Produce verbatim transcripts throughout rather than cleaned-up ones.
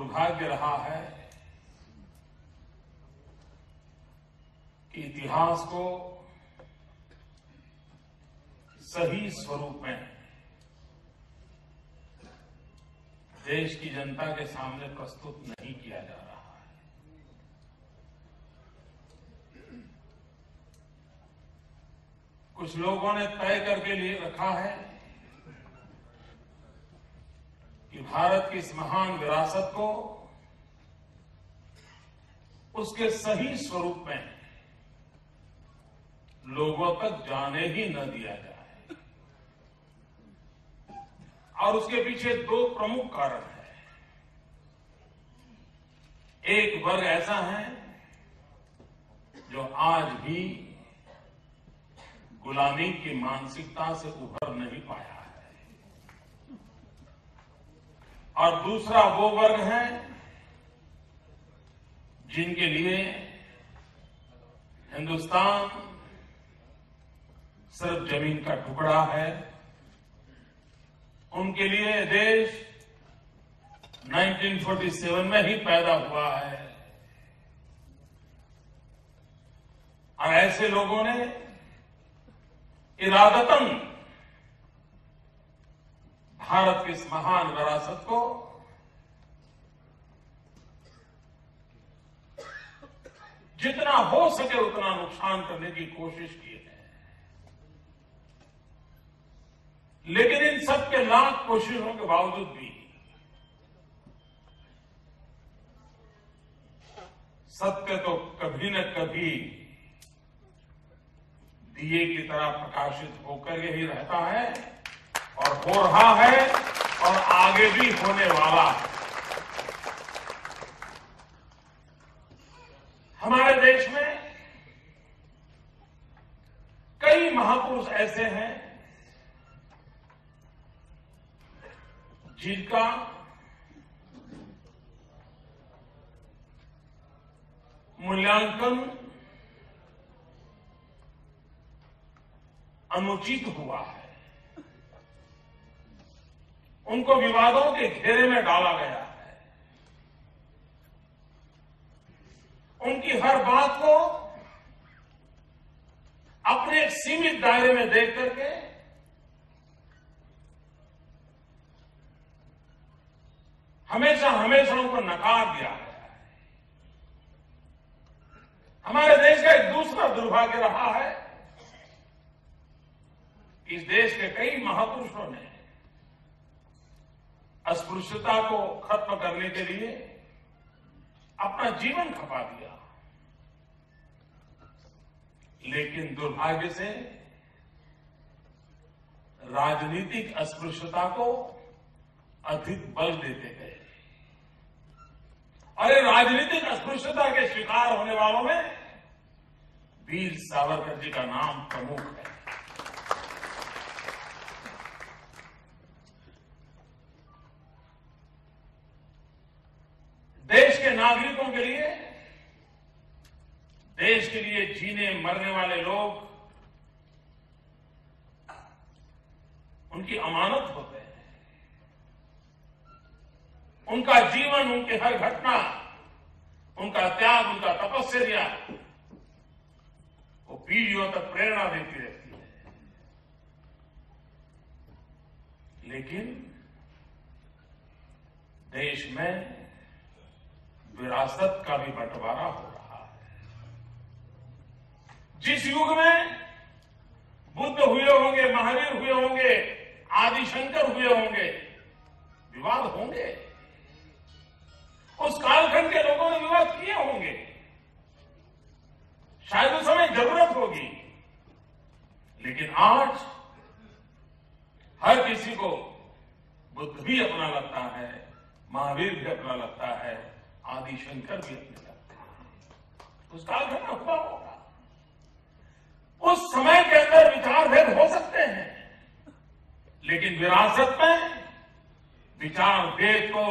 दुर्भाग्य रहा है कि इतिहास को सही स्वरूप में देश की जनता के सामने प्रस्तुत नहीं किया जा रहा है। कुछ लोगों ने तय करके लिए रखा है कि भारत की इस महान विरासत को उसके सही स्वरूप में लोगों तक जाने ही न दिया जाए। और उसके पीछे दो प्रमुख कारण हैं। एक वर्ग ऐसा है जो आज भी गुलामी की मानसिकता से उभर नहीं पाया है, और दूसरा वो वर्ग है जिनके लिए हिंदुस्तान सिर्फ जमीन का टुकड़ा है। उनके लिए देश उन्नीस सौ सैंतालीस में ही पैदा हुआ है, और ऐसे लोगों ने इरादतन भारत की इस महान विरासत को जितना हो सके उतना नुकसान करने की कोशिश की है। लेकिन इन सब के लाख कोशिशों के बावजूद भी सत्य तो कभी न कभी दिए की तरह प्रकाशित होकर यही रहता है, और हो रहा है, और आगे भी होने वाला है। हमारे देश में कई महापुरुष ऐसे हैं जिनका मूल्यांकन अनुचित हुआ है। उनको विवादों के घेरे में डाला गया है। उनकी हर बात को अपने एक सीमित दायरे में देख करके हमेशा हमेशा उनको नकार दिया गया है। हमारे देश का एक दूसरा दुर्भाग्य रहा है, इस देश के कई महापुरुषों ने अस्पृश्यता को खत्म करने के लिए अपना जीवन खपा दिया, लेकिन दुर्भाग्य से राजनीतिक अस्पृश्यता को अधिक बल देते गए। और राजनीतिक अस्पृश्यता के शिकार होने वालों में वीर सावरकर जी का नाम प्रमुख है। देश के नागरिकों के लिए, देश के लिए जीने मरने वाले लोग उनकी अमानत होते हैं। उनका जीवन, उनकी हर घटना, उनका त्याग, उनका तपस्या वो पीढ़ियों तक प्रेरणा देती रहती है। लेकिन देश में विरासत का भी बंटवारा हो रहा है। जिस युग में बुद्ध हुए होंगे, महावीर हुए होंगे, आदिशंकर हुए होंगे, विवाद होंगे। उस कालखंड के लोगों ने विवाद किए होंगे, शायद उस समय जरूरत होगी। लेकिन आज हर किसी को बुद्ध भी अपना लगता है, महावीर भी अपना लगता है, आदिशंकर भी अपने लगते हैं। उस कालखंड में हुआ होगा। उस समय के अंदर विचार भेद हो सकते हैं, लेकिन विरासत में विचार भेद को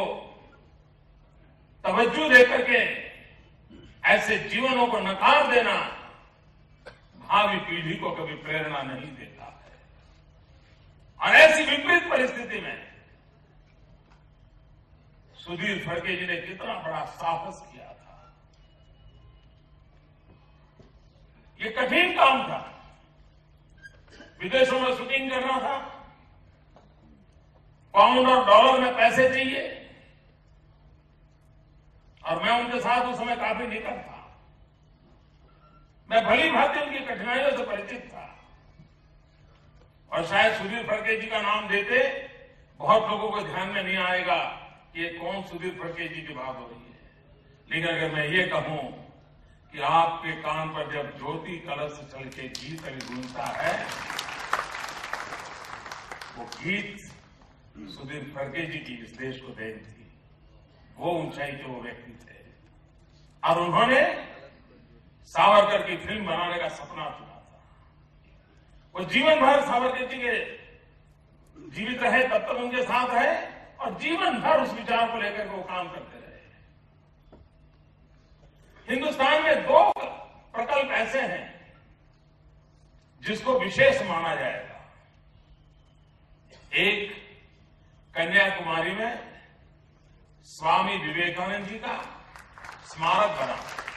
तवज्जो देकर के ऐसे जीवनों को नकार देना भावी पीढ़ी को कभी प्रेरणा नहीं देता है। और ऐसी विपरीत परिस्थिति में सुधीर फड़के जी ने कितना बड़ा साहस किया था। ये कठिन काम था, विदेशों में शूटिंग करना था, पाउंड और डॉलर में पैसे चाहिए, और मैं उनके साथ उस समय काफी निकट था। मैं भली भांति उनकी कठिनाइयों से परिचित था, और शायद सुधीर फड़के जी का नाम देते बहुत लोगों को ध्यान में नहीं आएगा कि ये कौन सुधीर फड़के जी की बात हो रही है। लेकिन अगर मैं ये कहूं कि आपके कान पर जब ज्योति कलश चल के गीत अभी गूंजता है, वो गीत सुधीर फड़के जी की इस देश को देन थी। वो ऊंचाई के वो व्यक्ति थे, और उन्होंने सावरकर की फिल्म बनाने का सपना चुना था। वो जीवन भर सावरकर जी के जीवित रहे तब तक उनके साथ है, और जीवन भर उस विचार को लेकर वो काम करते रहे। हिंदुस्तान में दो प्रकल्प ऐसे हैं जिसको विशेष माना जाएगा। एक कन्याकुमारी में स्वामी विवेकानंद जी का स्मारक बना,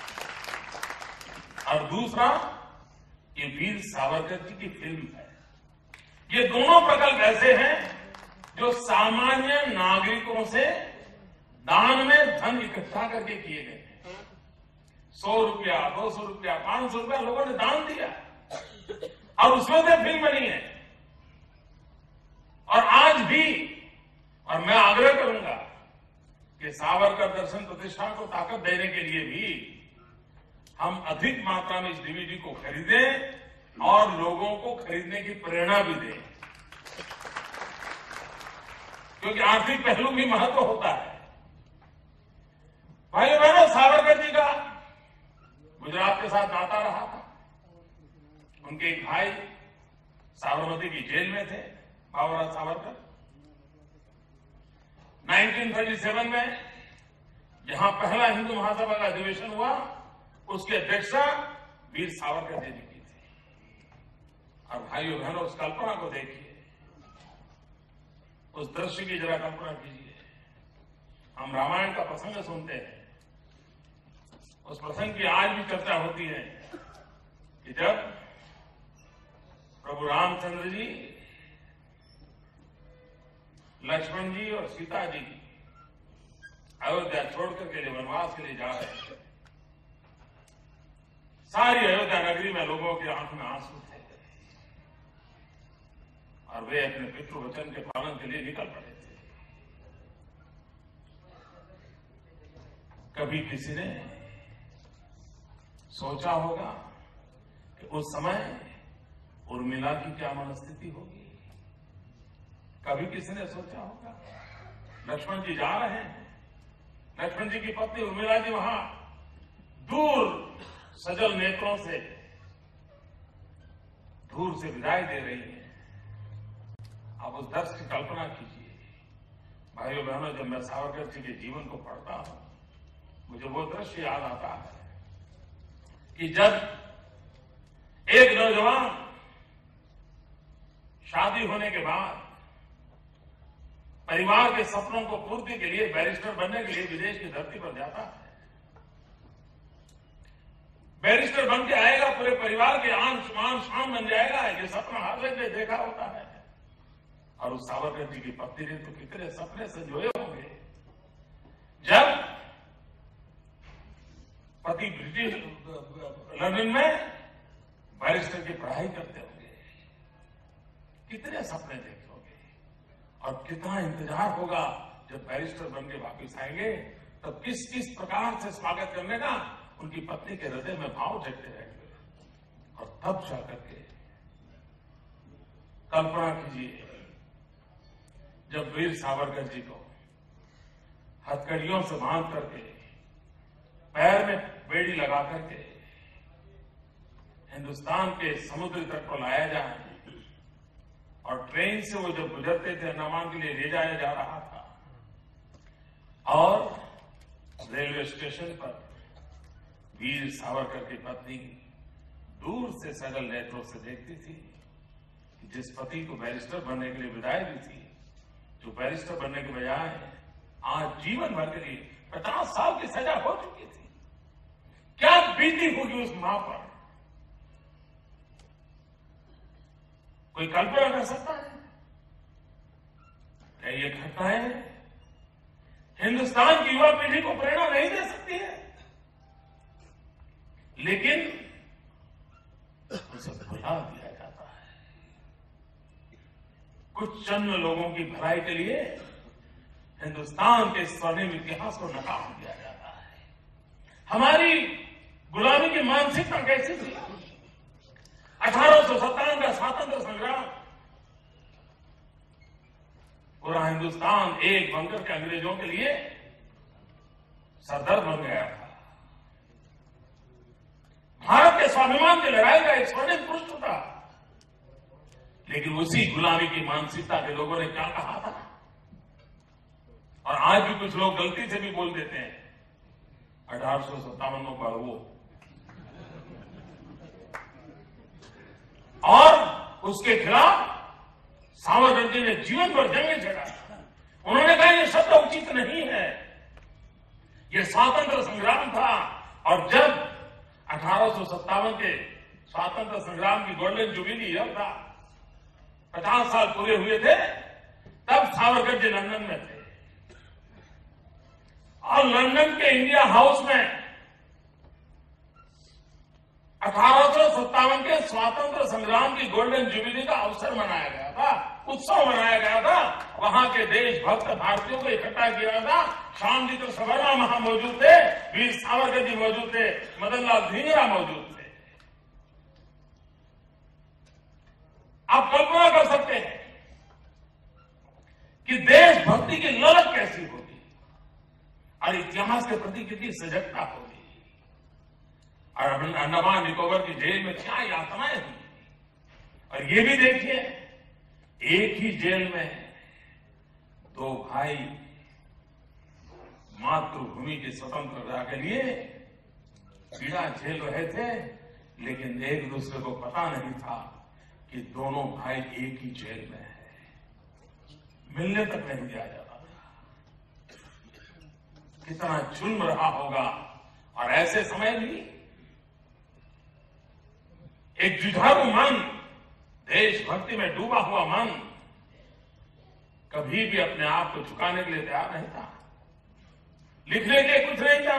और दूसरा ये वीर सावरकर जी की फिल्म है। ये दोनों प्रकल्प ऐसे हैं जो सामान्य नागरिकों से दान में धन इकट्ठा करके किए गए हैं। सौ रुपया, दो सौ रुपया, पांच सौ रुपया लोगों ने दान दिया, और उसमें से फिल्म बनी है। और आज भी, और मैं आग्रह करूंगा कि सावरकर दर्शन प्रतिष्ठान को ताकत देने के लिए भी हम अधिक मात्रा में इस डीवीडी को खरीदें और लोगों को खरीदने की प्रेरणा भी दें, क्योंकि आर्थिक पहलू भी महत्व होता है। भाई बहनों, सावरकर जी का गुजरात के साथ नाता रहा था। उनके एक भाई साबरमती की जेल में थे, बाबूराव सावरकर। उन्नीस सौ सैंतीस में जहां पहला हिंदू महासभा का अधिवेशन हुआ, उसकी अध्यक्षता वीर सावरकर जी ने की थी। और भाइयों बहनों, उस कल्पना को देखिए, उस दृश्य की जरा कल्पना कीजिए। हम रामायण का प्रसंग सुनते हैं, उस प्रसंग की आज भी चर्चा होती है कि जब प्रभु रामचंद्र जी, लक्ष्मण जी और सीता जी अयोध्या छोड़कर के लिए वनवास के लिए जा रहे थे। सारी अयोध्या नगरी में लोगों की आंख में आंसू थे, और वे अपने पितृवचन के पालन के लिए निकल पड़े थे। कभी किसी ने सोचा होगा कि उस समय उर्मिला की क्या मनस्थिति होगी? कभी किसी ने सोचा होगा? लक्ष्मण जी जा रहे हैं, लक्ष्मण जी की पत्नी उर्मिला जी वहां दूर सजल नेत्रों से दूर से विदाई दे रही है। आप उस दृश्य की कल्पना कीजिए। भाइयों बहनों, जब मैं सावरकर जी के जीवन को पढ़ता हूं, मुझे वो दृश्य याद आता है कि जब एक नौजवान शादी होने के बाद परिवार के सपनों को पूर्ति के लिए, बैरिस्टर बनने के लिए विदेश की धरती पर जाता है, बैरिस्टर बन के आएगा, पूरे परिवार के आन मान शान बन जाएगा, ये सपना हर व्यक्ति ने देखा होता है। और उस सावरकर जी की पत्नी ने तो कितने सपने संजोए होंगे। जब पति ब्रिटिश लंदन में बैरिस्टर की पढ़ाई करते होंगे, कितने सपने देखे होंगे, और कितना इंतजार होगा जब बैरिस्टर बन के वापिस आएंगे, तब किस किस प्रकार से स्वागत करने का उनकी पत्नी के हृदय में भाव जगते रहेंगे। और तब जाकर के कल्पना कीजिए, जब वीर सावरकर जी को हथकड़ियों से बांध करके, पैर में बेड़ी लगा करके हिंदुस्तान के समुद्री तट पर लाया जाए, और ट्रेन से वो जब गुजरते थे, अंडमान के लिए ले जाया जा रहा था, और रेलवे स्टेशन पर वीर सावरकर की पत्नी दूर से सजल नेत्रों से देखती थी कि जिस पति को बैरिस्टर बनने के लिए विदाई दी थी, जो बैरिस्टर बनने के बजाय आज जीवन भर के लिए पचास साल की सजा हो चुकी थी। क्या बीती होगी उस मां पर, कोई कल्पना कर सकता है? क्या ये घटनाएं हिंदुस्तान की युवा पीढ़ी को प्रेरणा नहीं दे सकती है? लेकिन उसे भुला दिया जाता है। कुछ चंद लोगों की भलाई के लिए हिंदुस्तान के स्वर्णिम इतिहास को नकार दिया जाता है। हमारी गुलामी की मानसिकता कैसी थी? अठारह सौ सत्तावन का स्वातंत्र संग्राम, पूरा हिंदुस्तान एक बनकर के अंग्रेजों के लिए सरदर्द बन गया था। भारत के स्वाभिमान की लड़ाई का एक स्वर्णिम पृष्ठ था। लेकिन उसी गुलामी की मानसिकता के लोगों ने क्या कहा था, और आज भी कुछ लोग गलती से भी बोल देते हैं, अठारह सौ सत्तावन में बढ़ो, और उसके खिलाफ सावरकर जी ने जीवन भर जंग छेड़ा। उन्होंने कहा यह शब्द उचित नहीं है, यह स्वातंत्र संग्राम था। और जब अठारह सौ सत्तावन के स्वातंत्र संग्राम की गोल्डन जुबिली जब था, पचास साल पूरे हुए थे, तब सावरकर जी लंदन में थे। और लंदन के इंडिया हाउस में अठारह सौ सत्तावन के स्वातंत्र संग्राम की गोल्डन जुबिली का अवसर मनाया गया था, उत्सव मनाया गया था। वहां के देशभक्त भारतीयों को इकट्ठा किया था। श्यामजी सवर्मा वहां मौजूद थे, वीर सावरकर जी मौजूद थे, मदन लाल धिंगरा मौजूद थे। आप कल्पना कर सकते हैं कि देशभक्ति की ललक कैसी होगी और इतिहास के प्रति कितनी सजगता होगी। और अंडमान निकोबार की जेल में क्या यातनाएं हुई। और ये भी देखिए, एक ही जेल में दो भाई मातृभूमि की स्वतंत्रता के लिए पीड़ा झेल रहे थे, लेकिन एक दूसरे को पता नहीं था कि दोनों भाई एक ही जेल में है। मिलने तक नहीं दिया जाता था। कितना जुल्म रहा होगा। और ऐसे समय भी एक जुझारू मन, देशभक्ति में डूबा हुआ मन, कभी भी अपने आप को झुकाने के लिए तैयार नहीं था। लिखने के लिए कुछ नहीं था।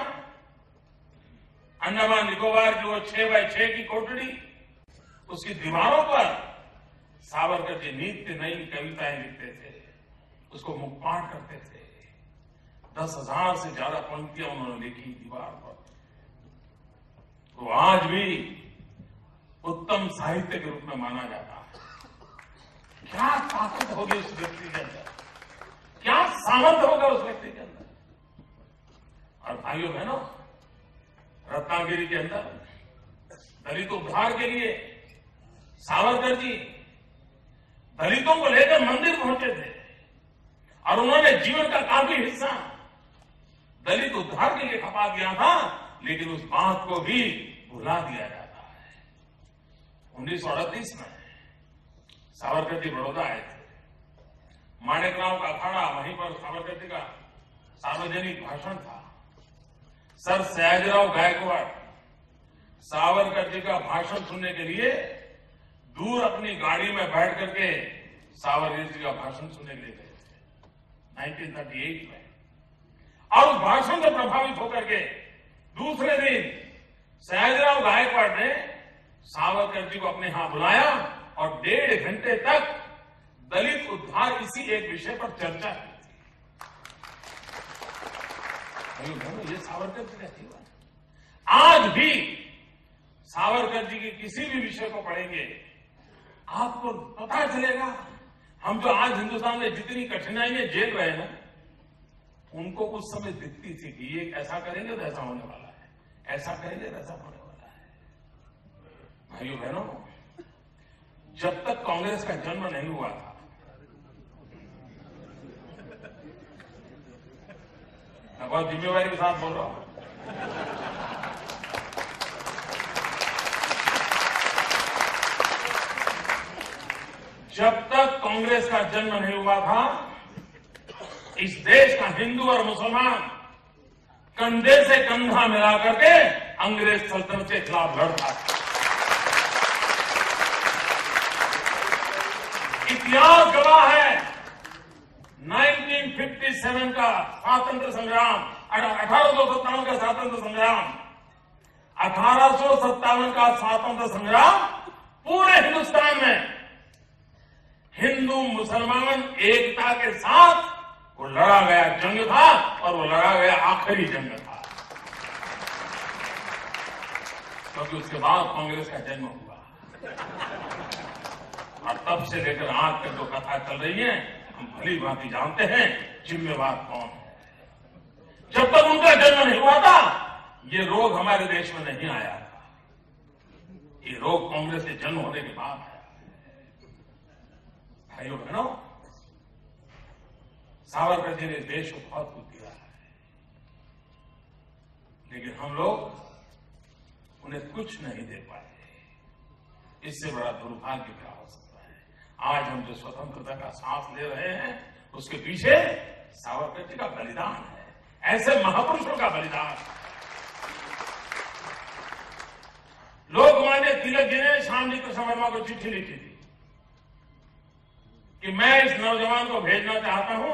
अंडमान निकोबार की वो छह बाय छह की कोठड़ी, उसकी दीवारों पर सावरकर जी नित्य नई कविताएं लिखते थे, उसको मुखपाठ करते थे। दस हजार से ज्यादा पंक्तियां उन्होंने लिखी दीवार पर। तो आज भी उत्तम साहित्य के रूप में माना जाता है। क्या ताकत होगी उस व्यक्ति के अंदर, क्या सामर्थ्य होगा उस व्यक्ति के अंदर। और भाइयों बहनों, रत्नागिरी के अंदर दलित उद्धार के लिए सावरकर जी दलितों को लेकर मंदिर पहुंचे थे, और उन्होंने जीवन का काफी हिस्सा दलित उद्धार के लिए खपा दिया था। लेकिन उस बात को भी भुला दिया जाता है। उन्नीस सौ अड़तीस में सावरकर जी बड़ौदा आए थे। माणिकराव का अखाड़ा, वहीं पर सावरकर जी का सार्वजनिक भाषण था। सर सयाजीराव गायकवाड़ सावरकर जी का भाषण सुनने के लिए दूर अपनी गाड़ी में बैठ करके सावरकर जी का भाषण सुनने के लिए गए थे उन्नीस सौ अड़तीस में। और उस भाषण से प्रभावित होकर के दूसरे दिन सयाजीराव गायकवाड़ ने सावरकर जी को अपने यहां बुलाया और डेढ़ घंटे तक दलित उद्धार इसी एक विषय पर चर्चा की थी। ये सावरकर जी का जीवन। आज भी सावरकर जी के किसी भी विषय को पढ़ेंगे, आपको पता चलेगा हम जो आज हिंदुस्तान में जितनी कठिनाइयां झेल रहे हैं, उनको उस समय दिखती थी कि ये ऐसा करेंगे तो ऐसा होने वाला है, ऐसा करेंगे तो ऐसा होने वाला है। भाइयों बहनों, जब तक कांग्रेस का जन्म नहीं हुआ था, मैं बहुत जिम्मेवारी के साथ बोल रहा हूं, जब तक कांग्रेस का जन्म नहीं हुआ था, इस देश का हिंदू और मुसलमान कंधे से कंधा मिला करके अंग्रेज सल्तनत के खिलाफ लड़ता था। इतिहास गवाह है उन्नीस सौ सत्तावन का स्वातंत्र संग्राम, अठारह सौ सत्तावन का स्वातंत्र संग्राम, अठारह सौ सत्तावन का स्वातंत्र संग्राम पूरे हिंदुस्तान में हिंदू मुसलमान एकता के साथ वो लड़ा गया जंग था और वो लड़ा गया आखिरी जंग था, क्योंकि उसके बाद कांग्रेस का जन्म हुआ और तब से लेकर आज तक जो कथा चल रही है हम भली भांति जानते हैं जिम्मेवार कौन है। जब तक उनका जन्म नहीं हुआ था ये रोग हमारे देश में नहीं आया था, ये रोग कांग्रेस के जन्म होने के बाद है। भाइयों बहनों, सावरकर जी ने देश को बहुत कुछ दिया है, लेकिन हम लोग उन्हें कुछ नहीं दे पाए। इससे बड़ा दुर्भाग्य क्या हो सकता है। आज हम जो स्वतंत्रता का सांस ले रहे हैं उसके पीछे सावरकर जी का बलिदान है, ऐसे महापुरुषों का बलिदान। लोकमान्य तिलक जी ने श्यामजी कृष्ण वर्मा को चिट्ठी लिखी थी कि मैं इस नौजवान को भेजना चाहता हूं,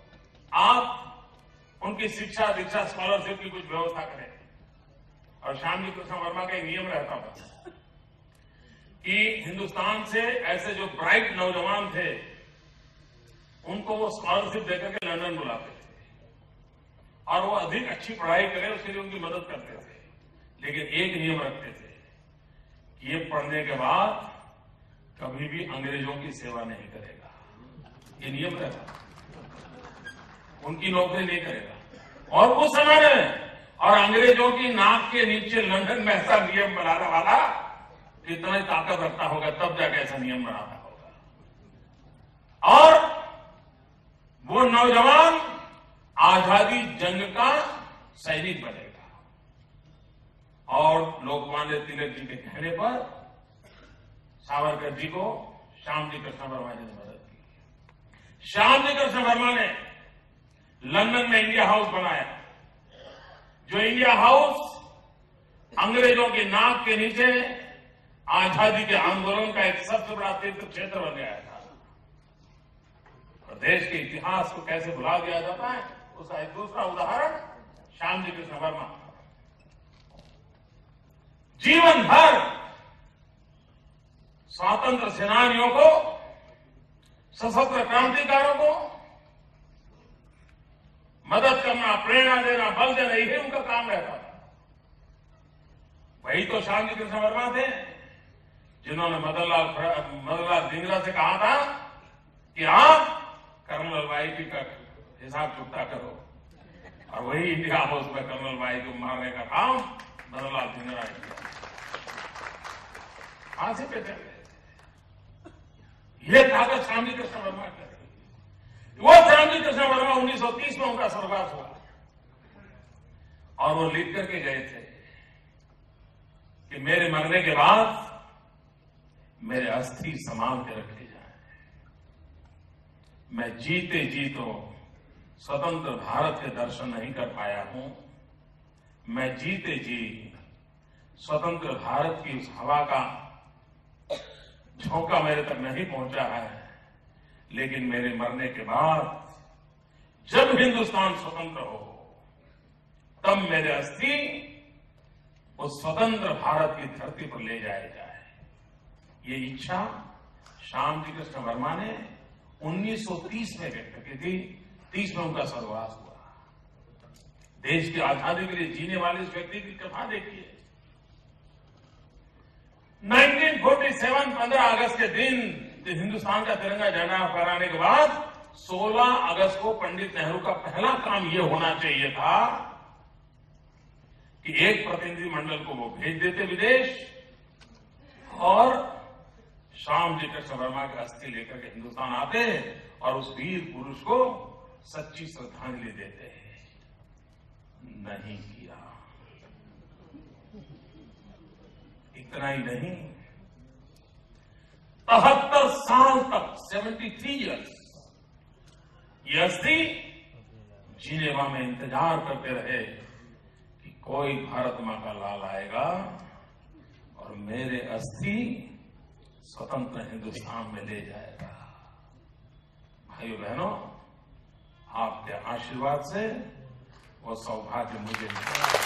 आप उनकी शिक्षा दीक्षा स्कॉलरशिप की कुछ व्यवस्था करें। और श्यामजी कृष्ण वर्मा का एक नियम रहता था कि हिंदुस्तान से ऐसे जो ब्राइट नौजवान थे उनको वो स्कॉलरशिप देकर के लंदन बुलाते थे और वो अधिक अच्छी पढ़ाई करें उसके लिए उनकी मदद करते थे, लेकिन एक नियम रखते थे कि ये पढ़ने के बाद कभी भी अंग्रेजों की सेवा नहीं करेगा। ये नियम रहता, उनकी नौकरी नहीं करेगा। और उस समय में और अंग्रेजों की नाक के नीचे लंदन में ऐसा नियम बनाने वाला कितना ही ताकत रखता होगा तब जाके ऐसा नियम बनाता होगा। और वो नौजवान आजादी जंग का सैनिक बनेगा। और लोकमान्य तिलक जी के कहने पर सावरकर जी को श्यामजी कृष्ण वर्मा जी ने मदद की। श्यामजी कृष्ण वर्मा ने लंदन में इंडिया हाउस बनाया, जो इंडिया हाउस अंग्रेजों की नाक के नीचे आजादी के आंदोलन का एक सबसे बड़ा तीर्थ क्षेत्र बन गया था। और देश के इतिहास को कैसे भुला दिया जाता है उसका एक दूसरा उदाहरण श्यामजी कृष्ण वर्मा। जीवन भर स्वातंत्र सेनानियों को, सशस्त्र क्रांतिकारों को मदद करना, प्रेरणा देना, बल देना, यही उनका काम रहता था। वही तो श्यामजी कृष्ण वर्मा थे जिन्होंने मदनलाल मदनलाल धिंगरा से कहा था कि आप कर्नल वाई का हिसाब चुकता करो, और वही इंडिया हाउस में कर्नल वाई को मारने का काम मदनलाल धिंगरा ने किया। फांसी पे चले गए। यह ताकत श्यामजी कृष्ण वर्मा कर रही। वो श्यामजी कृष्ण वर्मा उन्नीस सौ तीस में उनका स्वर्गवास हुआ और वो लिख करके गए थे कि मेरे मरने के बाद मेरे अस्थि संभाल के रखे जाए। मैं जीते जी तो स्वतंत्र भारत के दर्शन नहीं कर पाया हूं, मैं जीते जी स्वतंत्र भारत की उस हवा का झोंका मेरे तक नहीं पहुंचा है, लेकिन मेरे मरने के बाद जब हिंदुस्तान स्वतंत्र हो तब मेरे अस्थि उस स्वतंत्र भारत की धरती पर ले जाए जाए। ये इच्छा श्यामजी कृष्ण वर्मा ने उन्नीस सौ तीस में व्यक्त की थी। तीस में उनका स्वर्गवास हुआ। देश की आजादी के लिए जीने वाले इस व्यक्ति की कथा देखिए। उन्नीस सौ सैंतालीस पंद्रह अगस्त के दिन हिंदुस्तान का तिरंगा झंडा फहराने के बाद सोलह अगस्त को पंडित नेहरू का पहला काम यह होना चाहिए था कि एक प्रतिनिधि मंडल को वो भेज देते विदेश और श्यामजी कृष्ण वर्मा की अस्थि लेकर के हिंदुस्तान आते और उस वीर पुरुष को सच्ची श्रद्धांजलि देते। नहीं किया। इतना ही नहीं, तिहत्तर साल तक सेवेंटी थ्री ईयर्स ये अस्थि जिनेवा में इंतजार करते रहे कि कोई भारत मां का लाल आएगा और मेरे अस्थि स्वतंत्र हिंदुस्तान में ले जाएगा। भाइयों बहनों, आपके आशीर्वाद से वो सौभाग्य मुझे मिला।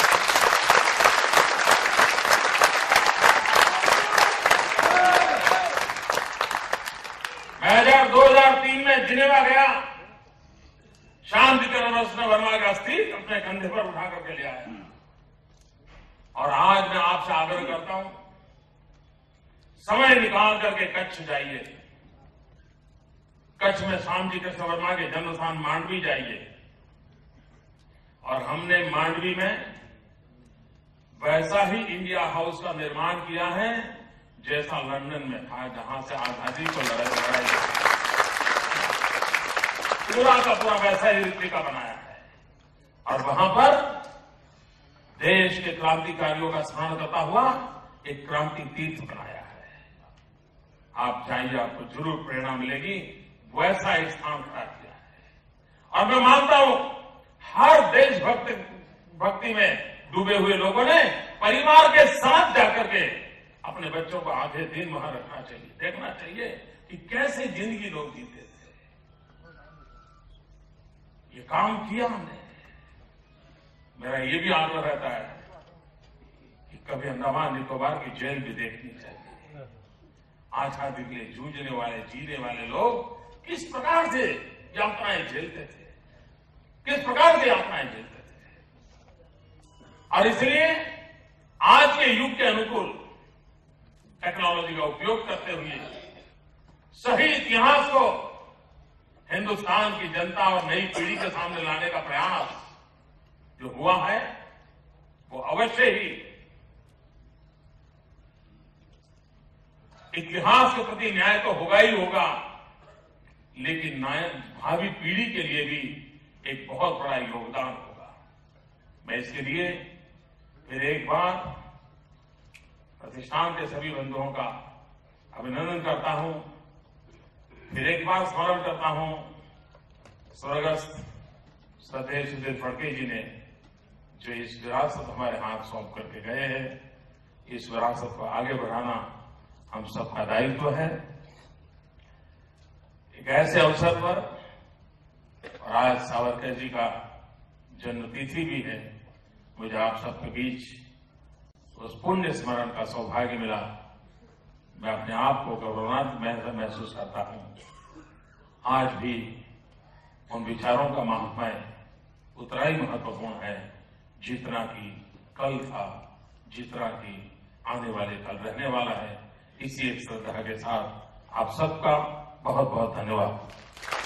मैं दो हजार तीन में जिनेवा गया, शांति कृष्ण वर्मा का अस्थि अपने कंधे पर उठा करके ले आया। और आज मैं आपसे आग्रह करता हूं, समय निकाल करके कच्छ जाइए, कच्छ में श्यामजी कृष्ण वर्मा के जन्म स्थान मांडवी जाइए। और हमने मांडवी में वैसा ही इंडिया हाउस का निर्माण किया है जैसा लंदन में था, जहां से आजादी को लड़ाई लड़ाई पूरा का पूरा वैसा ही रेप्लिका बनाया है। और वहां पर देश के क्रांतिकारियों का स्मरण करता हुआ एक क्रांति तीर्थ बनाया है। आप जाइए, आपको जरूर प्रेरणा मिलेगी। वैसा एक स्थान खड़ा किया है। और मैं मानता हूं हर देशभक्ति भक्ति में डूबे हुए लोगों ने परिवार के साथ जाकर के अपने बच्चों को आधे दिन वहां रखना चाहिए, देखना चाहिए कि कैसे जिंदगी लोग जीते थे। ये काम किया हमने। मेरा ये भी आग्रह रहता है कि कभी अंडमान निकोबार की जेल भी देखनी चाहिए। आजादी के लिए जूझने वाले, जीने वाले लोग किस प्रकार से यातनाएं झेलते थे, किस प्रकार से यातनाएं झेलते थे। और इसलिए आज के युग के अनुकूल टेक्नोलॉजी का उपयोग करते हुए सही इतिहास को हिंदुस्तान की जनता और नई पीढ़ी के सामने लाने का प्रयास जो हुआ है वो अवश्य ही इतिहास के प्रति न्याय तो होगा ही होगा, लेकिन भावी पीढ़ी के लिए भी एक बहुत बड़ा योगदान होगा। मैं इसके लिए फिर एक बार प्रतिष्ठान के सभी बंधुओं का अभिनंदन करता हूं। फिर एक बार स्मरण करता हूं स्वर्गस्थ श्रद्धेय सुधीर फड़के जी ने जो इस विरासत हमारे हाथ सौंप करके गए हैं। इस विरासत को आगे बढ़ाना हम सबका दायित्व है। एक ऐसे अवसर पर, और आज सावरकर जी का जन्मतिथि भी है, मुझे आप सबके बीच उस पुण्य स्मरण का सौभाग्य मिला। मैं अपने आप को गौरवान्वित महसूस करता हूं। आज भी उन विचारों का महात्म्य उतना ही महत्वपूर्ण है जितना कि कल था, जितना कि आने वाले कल रहने वाला है। इसी एक श्रद्धा के साथ आप सबका बहुत बहुत धन्यवाद।